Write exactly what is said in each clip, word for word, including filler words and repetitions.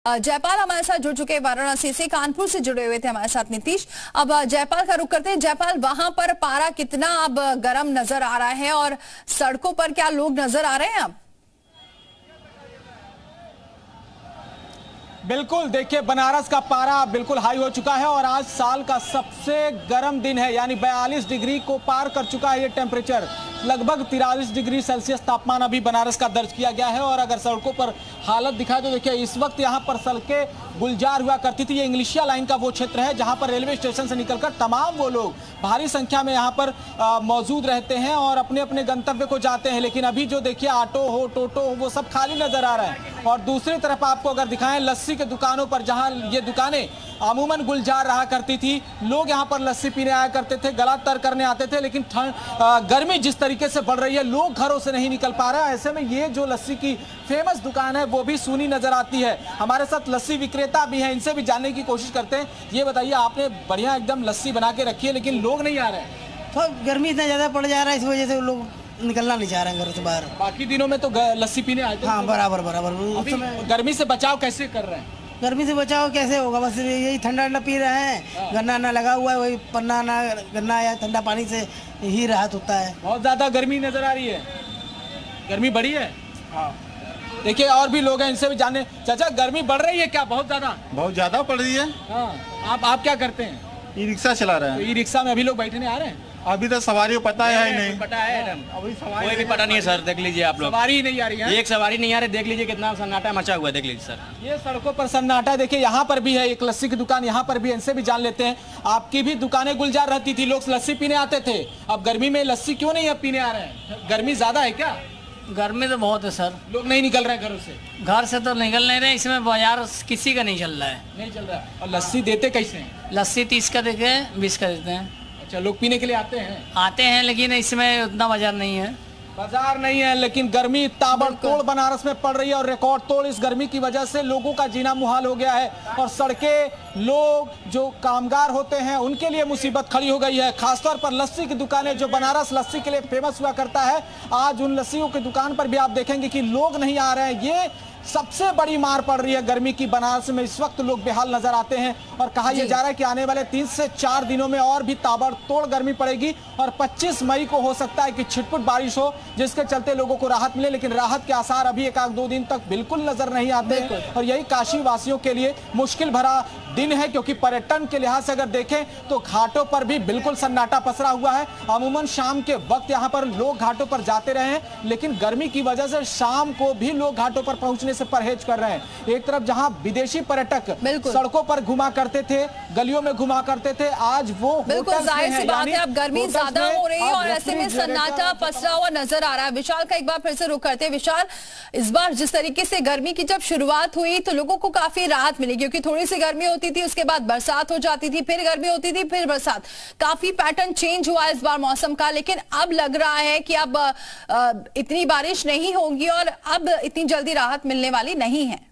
जयपाल हमारे साथ जुड़ चुके हैं वाराणसी से, कानपुर से जुड़े हुए थे हमारे साथ नीतीश। अब जयपाल का रुख करते हैं। जयपाल, वहां पर पारा कितना अब गर्म नजर आ रहा है और सड़कों पर क्या लोग नजर आ रहे हैं अब? बिल्कुल, देखिए बनारस का पारा बिल्कुल हाई हो चुका है और आज साल का सबसे गर्म दिन है, यानी बयालीस डिग्री को पार कर चुका है ये टेम्परेचर। लगभग तिरालीस डिग्री सेल्सियस तापमान अभी बनारस का दर्ज किया गया है। और अगर सड़कों पर हालत दिखाए तो देखिए इस वक्त यहाँ पर सड़कें गुलजार हुआ करती थी। ये इंग्लिशिया लाइन का वो क्षेत्र है जहाँ पर रेलवे स्टेशन से निकलकर तमाम वो लोग भारी संख्या में यहाँ पर आ, मौजूद रहते हैं और अपने अपने गंतव्य को जाते हैं। लेकिन अभी जो देखिए ऑटो हो, टोटो हो, वो सब खाली नजर आ रहा है। और दूसरी तरफ आपको अगर दिखाएं लस्सी के दुकानों पर, जहाँ ये दुकानें अमूमन गुलजार रहा करती थी, लोग यहाँ पर लस्सी पीने आया करते थे, गला तर करने आते थे। लेकिन ठंड गर्मी जिस तरीके से बढ़ रही है, लोग घरों से नहीं निकल पा रहे हैं। ऐसे में ये जो लस्सी की फेमस दुकान है वो भी सूनी नजर आती है। हमारे साथ लस्सी विक्रेता भी हैं, इनसे भी जानने की कोशिश करते हैं। ये बताइए, आपने बढ़िया एकदम लस्सी बना के रखी है लेकिन लोग नहीं आ रहे हैं। तो गर्मी इतना ज्यादा पड़ जा रहा है, इस वजह से लोग निकलना नहीं चाह रहे हैं घर से बाहर। बाकी दिनों में तो लस्सी पीने आए थे। हाँ, बराबर बराबर। गर्मी से बचाव कैसे कर रहे हैं? गर्मी से बचाव कैसे होगा, बस यही ठंडा ठंडा पी रहे हैं। गन्ना ना लगा हुआ है, वही पन्ना ना गन्ना या ठंडा पानी से ही राहत होता है। बहुत ज्यादा गर्मी नजर आ रही है, गर्मी बढ़ी है। हाँ, देखिए और भी लोग हैं, इनसे भी जाने। चाचा, गर्मी बढ़ रही है क्या? बहुत ज्यादा बहुत ज्यादा पड़ रही है। हाँ, आप आप क्या करते हैं? ई रिक्शा चला रहे हैं। तो ई रिक्शा में अभी लोग बैठने आ रहे हैं? अभी तो सवारी को पता है नहीं, पता है अभी सवारी कोई भी पता नहीं है सर। देख लीजिए आप लोग, सवारी ही नहीं आ रही है। एक सवारी नहीं आ रही, देख लीजिए कितना सन्नाटा मचा हुआ है। देख लीजिए सर, ये सड़कों पर सन्नाटा। देखिए यहाँ पर भी है एक लस्सी की दुकान, यहाँ पर भी, इनसे भी जान लेते हैं। आपकी भी दुकानें गुलजार रहती थी, लोग लस्सी पीने आते थे, अब गर्मी में लस्सी क्यों नहीं अब पीने आ रहे हैं? गर्मी ज्यादा है क्या? गर्मी तो बहुत है सर, लोग नहीं निकल रहे हैं घरों से। घर से तो निकल नहीं रहे, इसमें बाजार किसी का नहीं चल रहा है। नहीं चल रहा है। और लस्सी देते कैसे हैं? लस्सी तीस का देते हैं, बीस का देते हैं। अच्छा, लोग पीने के लिए आते हैं? आते हैं, लेकिन इसमें उतना बाजार नहीं है। बाजार नहीं है, लेकिन गर्मी ताबड़तोड़ बनारस में पड़ रही है और रिकॉर्ड तोड़ इस गर्मी की वजह से लोगों का जीना मुहाल हो गया है। और सड़कें, लोग जो कामगार होते हैं उनके लिए मुसीबत खड़ी हो गई है। खासतौर पर लस्सी की दुकानें, जो बनारस लस्सी के लिए फेमस हुआ करता है, आज उन लस्सियों की दुकान पर भी आप देखेंगे कि लोग नहीं आ रहे हैं। ये सबसे बड़ी मार पड़ रही है गर्मी की बनारस में। इस वक्त लोग बेहाल नजर आते हैं और कहा यह जा रहा है कि आने वाले तीन से चार दिनों में और भी ताबड़तोड़ गर्मी पड़ेगी और पच्चीस मई को हो सकता है कि छिटपुट बारिश हो, जिसके चलते लोगों को राहत मिले। लेकिन राहत के आसार अभी एक आध दो दिन तक बिल्कुल नजर नहीं आते और यही काशी वासियों के लिए मुश्किल भरा दिन है, क्योंकि पर्यटन के लिहाज से अगर देखें तो घाटों पर भी बिल्कुल सन्नाटा पसरा हुआ है। अमूमन शाम के वक्त यहाँ पर लोग घाटों पर जाते रहे हैं, लेकिन गर्मी की वजह से शाम को भी लोग घाटों पर पहुंचने से परहेज कर रहे हैं। एक तरफ जहां विदेशी पर्यटक सड़कों पर घुमा करते थे, गलियों में घुमा करते थे, आज वो बिल्कुल जाहिर सी बात है अब गर्मी ज्यादा हो रही है और ऐसे में सन्नाटा पसरा हुआ नजर आ रहा है। विशाल का एक बार फिर से रुख करते हैं। विशाल, इस बार जिस तरीके से गर्मी की जब शुरुआत हुई तो लोगों को काफी राहत मिली, क्योंकि थोड़ी सी गर्मी होती थी, उसके बाद बरसात हो जाती थी, फिर गर्मी होती थी, फिर बरसात। काफी पैटर्न चेंज हुआ इस बार मौसम का। लेकिन अब लग रहा है कि अब इतनी बारिश नहीं होगी और अब इतनी जल्दी राहत मिलने वाली नहीं है।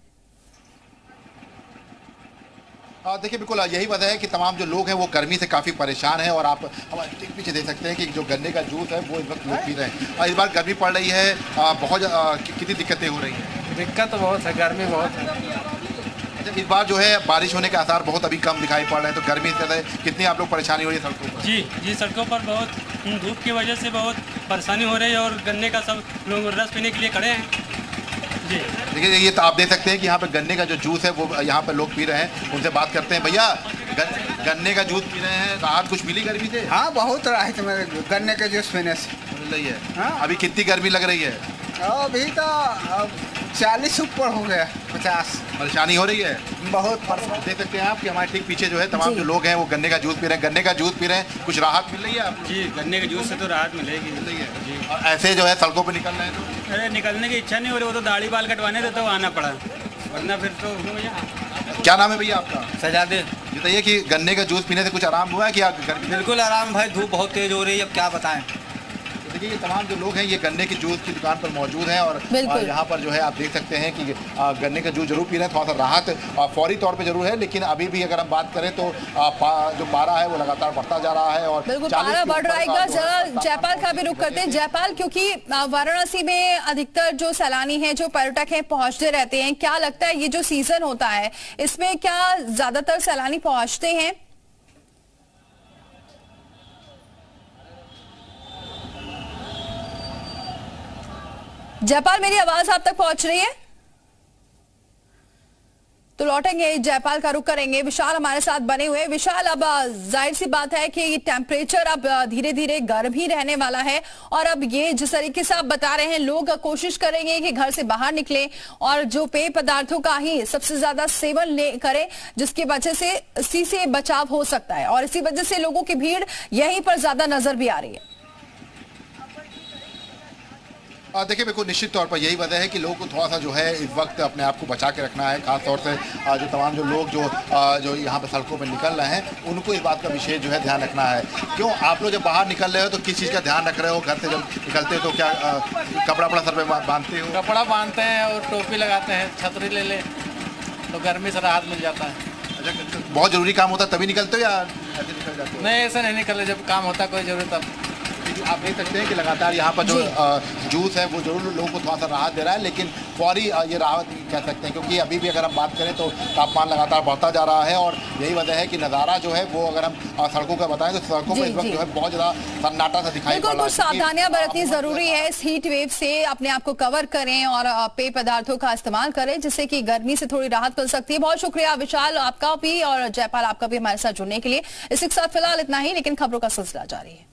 देखिए, बिल्कुल यही वजह है कि तमाम जो लोग हैं वो गर्मी से काफ़ी परेशान हैं। और आप हमारे ठीक पीछे देख सकते हैं कि जो गन्ने का जूस है वो इस वक्त लोग पी रहे हैं। और इस बार गर्मी पड़ रही है, बहुत कितनी दिक्कतें हो रही हैं? दिक्कत तो बहुत है, गर्मी बहुत है। इस बार जो है बारिश होने के आसार बहुत अभी कम दिखाई पड़ रहे हैं, तो गर्मी से कितनी आप लोग परेशानी हो रही है सड़कों पर? जी जी सड़कों पर बहुत धूप की वजह से बहुत परेशानी हो रही है और गन्ने का सब लोग रस पीने के लिए खड़े हैं। जी देखिए, ये तो आप देख सकते हैं कि यहाँ पे गन्ने का जो जूस है वो यहाँ पे लोग पी रहे हैं। उनसे बात करते हैं। भैया, गन्ने का जूस पी रहे हैं, राहत कुछ मिली गर्मी से? हाँ, बहुत राहत मेरे गन्ने के जूस पीने से मिल रही है। हाँ? अभी कितनी गर्मी लग रही है? अभी तो चालीस ऊपर हो गया, पचास। परेशानी हो रही है बहुत। देख सकते हैं आप कि हमारे ठीक पीछे जो है तमाम जो लोग हैं वो गन्ने का जूस पी रहे हैं। गन्ने का जूस पी रहे हैं, कुछ राहत मिल रही है आपको? जी, गन्ने के जूस से तो राहत मिलेगी। मिल रही है जी। और ऐसे जो है सड़कों पर निकल रहे हैं तो अरे निकलने की इच्छा नहीं हो रही, वो तो दाढ़ी बाल कटवाने थे तो आना पड़ा, वरना फिर तो भैया। क्या नाम है भैया आपका? सजादे। बताइए कि गन्ने का जूस पीने से कुछ आराम हुआ है कि आप? बिल्कुल आराम भाई, धूप बहुत तेज हो रही है, अब क्या बताएं। देखिए ये तमाम जो लोग हैं ये गन्ने की जूस की दुकान पर मौजूद हैं और यहाँ पर जो है आप देख सकते हैं कि गन्ने का जूस जरूर पी रहे हैं। थोड़ा सा राहत फौरी तौर पे जरूर है, लेकिन अभी भी अगर हम बात करें तो जो पारा है वो लगातार बढ़ता जा रहा है और बिल्कुल पारा बढ़ रहा है। एक बार जरा जयपाल का भी रुख करते हैं। जयपाल, क्योंकि वाराणसी में अधिकतर जो सैलानी हैं, जो पर्यटक हैं, पहुंचते रहते हैं, क्या लगता है ये जो सीजन होता है इसमें क्या ज्यादातर सैलानी पहुंचते हैं? जयपाल, मेरी आवाज आप तक पहुंच रही है? तो लौटेंगे, जयपाल का रुख करेंगे। विशाल हमारे साथ बने हुए। विशाल, अब जाहिर सी बात है कि टेम्परेचर अब धीरे धीरे गर्म ही रहने वाला है और अब ये जिस तरीके से आप बता रहे हैं लोग कोशिश करेंगे कि घर से बाहर निकलें और जो पेय पदार्थों का ही सबसे ज्यादा सेवन करें, जिसकी वजह से इसी से बचाव हो सकता है और इसी वजह से लोगों की भीड़ यहीं पर ज्यादा नजर भी आ रही है। देखिए बिल्कुल निश्चित तौर पर यही वजह है कि लोगों को थोड़ा सा जो है इस वक्त अपने आप को बचा के रखना है। खास तौर से जो तमाम जो लोग जो जो यहाँ पर सड़कों पर निकल रहे हैं उनको इस बात का विशेष जो है ध्यान रखना है। क्यों आप लोग जब बाहर निकल रहे हो तो किस चीज़ का ध्यान रख रहे हो? घर से जब निकलते हो तो क्या कपड़ा वपड़ा सर पे बांधते हो? कपड़ा बांधते हैं और टोपी लगाते हैं, छतरी ले ले तो गर्मी से राहत मिल जाता है। अच्छा, बहुत ज़रूरी काम होता है तभी निकलते हो या ऐसे निकल जाते हो? नहीं, ऐसा नहीं निकलते, जब काम होता है कोई जरूरत तब। आप देख सकते हैं कि लगातार यहाँ पर जो जूस है वो जरूर लोगों को थोड़ा सा राहत दे रहा है, लेकिन फौरी ये राहत कह सकते हैं क्योंकि अभी भी अगर हम बात करें तो तापमान लगातार बढ़ता जा रहा है और यही वजह है कि नज़ारा जो है वो अगर हम सड़कों का बताएं तो सड़कों पर इस वक्त जो है बहुत ज़्यादा सन्नाटा सा दिखाई पड़ रहा है। कुछ सावधानियां बरतनी जरूरी है। इस हीट वेव से अपने आप को कवर करें और पेय पदार्थों का इस्तेमाल करें जिससे कि गर्मी से थोड़ी राहत मिल सकती है। बहुत शुक्रिया विशाल आपका भी और जयपाल आपका भी हमारे साथ जुड़ने के लिए। इसी के साथ फिलहाल इतना ही, लेकिन खबरों का सिलसिला जारी है।